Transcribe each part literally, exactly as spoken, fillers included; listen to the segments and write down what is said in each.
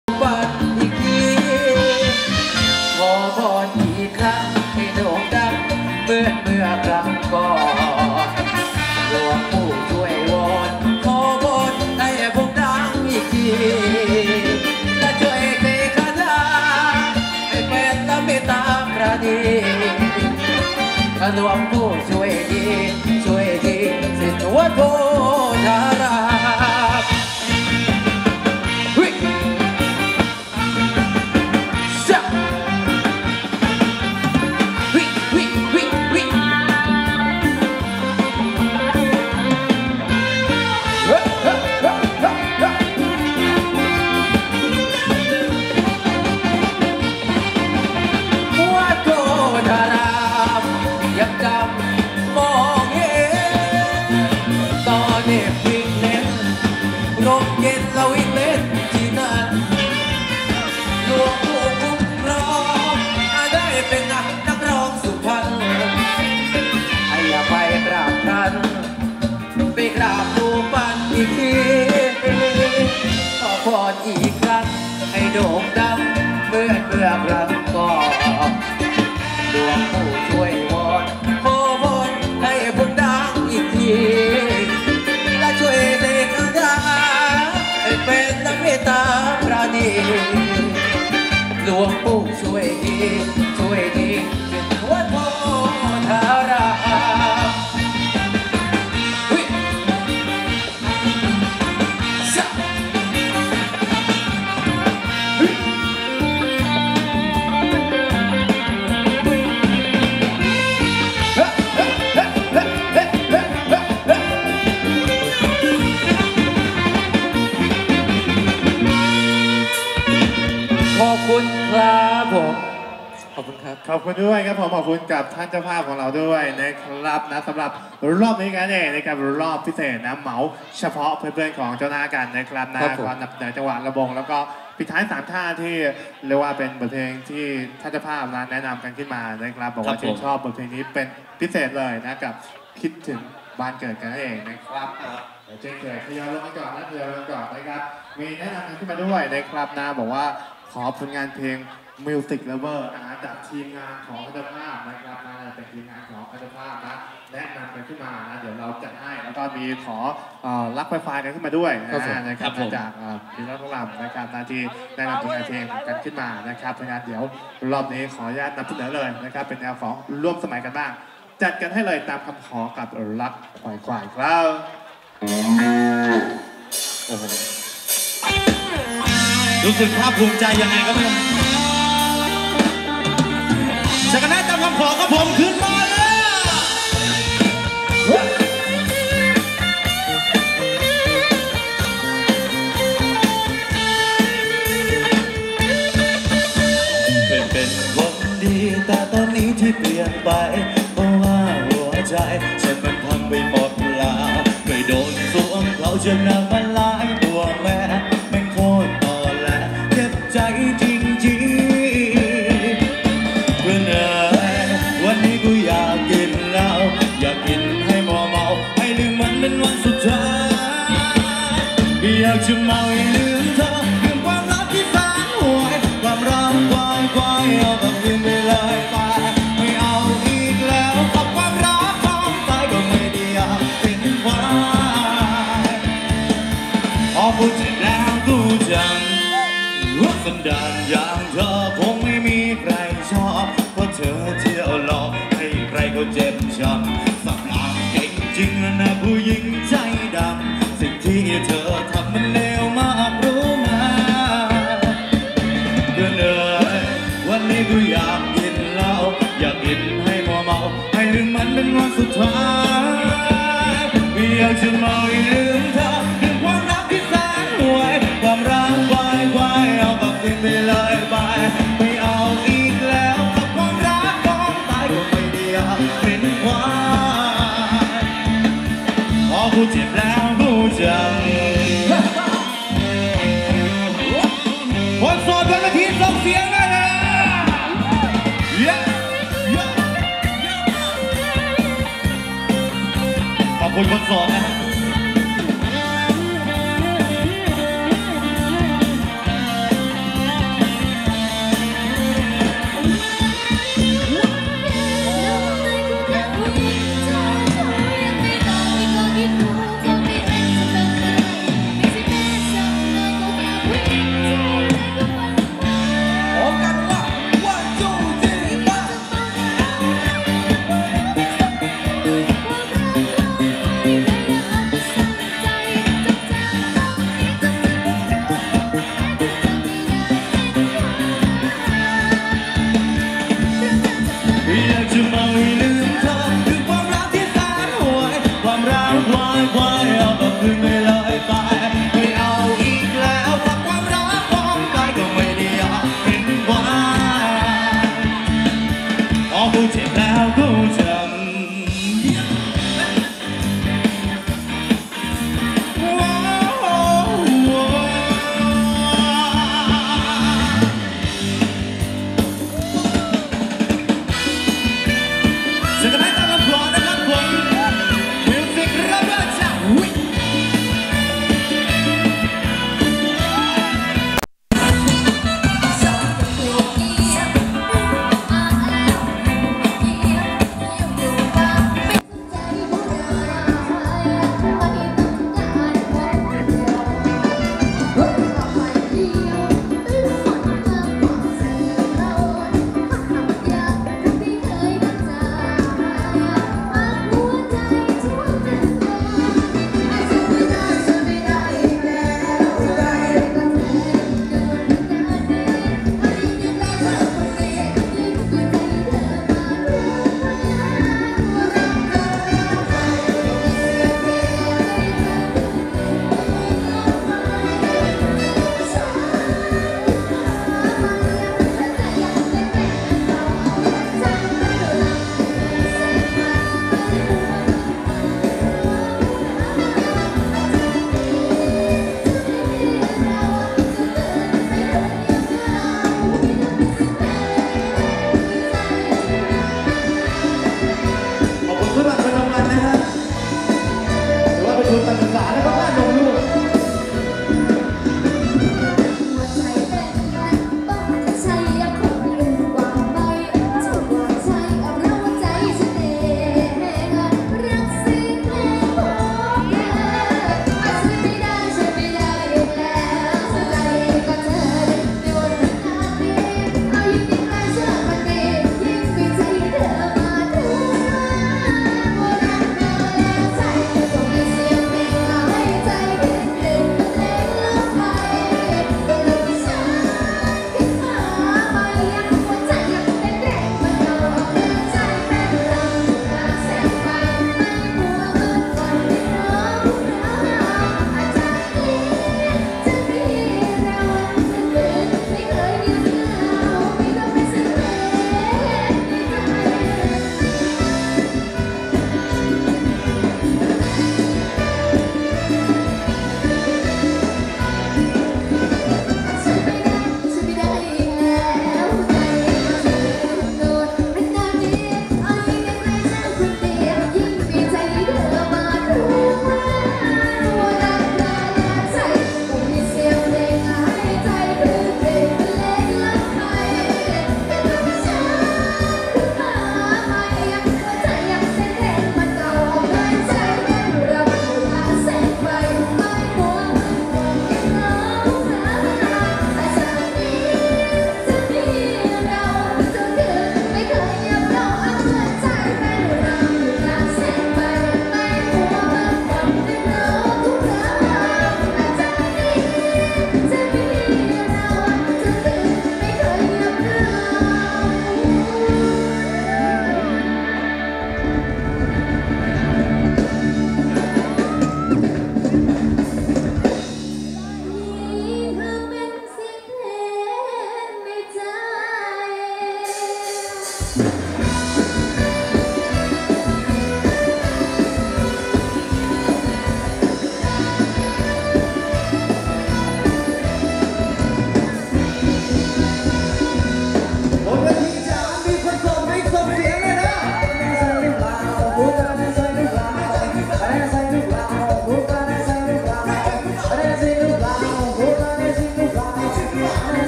ฝันอีกทีขอพรอีกครั้งให้โด่งดังเมื่อเมื่อครั้งก่อนหลวงปู่ช่วยวอนขอพรให้ผมดังอีกทีและช่วยเทคาถาให้เป็นและเมตตาประณีหลวงปู่ช่วยดีช่วยดีสิทธิ์วัดโพธารามขอพรอีกครั้งให้โด่งดังเมื่อเมื่อครั้งก่อนหลวงปู่ช่วยวอนขอพรให้ผมดังอีกทีและช่วยเทคาถาให้เป็นนักเมตตาประณีหลวงปู่ช่วยดีช่วยดีสิทธิ์วัดโพธารามขอบคุณครับผมขอบคุณครับขอบคุณด้วยครับผมขอบคุณกับท่านเจ้าภาพของเราด้วยนะครับนะสำหรับรอบนี้กันเองนะครับรอบพิเศษนะเหมาเฉพาะเพื่อนๆของเจ้าหน้ากันนะครับนะก็นำเสนอจังหวะระบงแล้วก็ปิดท้ายสามท่าที่เรียกว่าเป็นบทเพลงที่ท่านเจ้าภาพนะแนะนำกันขึ้นมานะครับบอกว่าชื่นชอบบทเพลงนี้เป็นพิเศษเลยนะกับคิดถึงบ้านเกิดกันเองนะครับเช่นเคยทยอยลงมาก่อนนะทยอยลงก่อนนะครับมีแนะนำกันขึ้นมาด้วยนะครับนะบอกว่าขอผลงานเพลง Music Lover นะจากทีมงานของอัตภาพนะครับนะเป็นทีมงานของอัตภาพนะแนะนำกันขึ้นมานะเดี๋ยวเราจัดให้แล้วก็มีขอรักไฟไฟกันขึ้นมาด้วยนะครับจากทีมรัฐลำนะครับนาทีแนะนำผลงานเพลงกันขึ้นมานะครับเพราะงั้นเดี๋ยวรอบนี้ขออนุญาตนำเสนอเลยนะครับเป็นแนวของร่วมสมัยกันบ้างจัดกันให้เลยตามคำขอกับรักไฟไฟครับโอ้โหรู้สึกภาคภูมิใจยังไงก็ไม่รู้สักการะตามคำขอกับผมขึ้นมาแล้วเคยเป็นคนดีแต่ตอนนี้ที่เปลี่ยนไปเพราะว่าหัวใจฉันมันพังไปหมดแล้วเคยโดนสวมเขาจนหนักมันหลายตัวแม่ไม่โคตรต่อแหละเจ็บใจจริงๆเพื่อนเอ๋ยวันนี้กูอยากกินเหล้าอยากกินให้เมาเมาให้ลืมมันเป็นวันสุดท้ายอยากจะเมาให้ลืมเธอลืมความรักที่แสนห่วยความรักควายควายเอาแบบลืมไปเลยไปไม่เอาอีกแล้วกับความรักของตายก็ไม่ได้อยากเป็นควายพอพูดเสร็จแล้วกูจังรักสันดานอย่างเธอคงไม่มีใครชอบเพราะเธอเที่ยวหลอกให้ใครเขาเจ็บช้ำสับหลังเก่งจริงนะผู้หญิงใจดำสิ่งที่เธอทำมันเลวมากรู้ไหมเพื่อนเอ๋ยวันนี้กูอยากกินเหล้าอยากกินให้มัวเมาให้ลืมมันเป็นวันสุดท้ายอยากจะเมาให้ลืมเธอลืมความรักที่แสนห่วยความรักควายควายเอาแบบทิ้งไปเลยไปไม่เอาอีกแล้วกับความรักของตายก็ไม่ได้อยากเป็นควายพอกูเจ็บแล้วกูจำคนโสดบนเวทีส่งเสียงได้เลยขอบคุณคนโสดนะ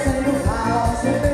ใส่ลูกขาวเสียไป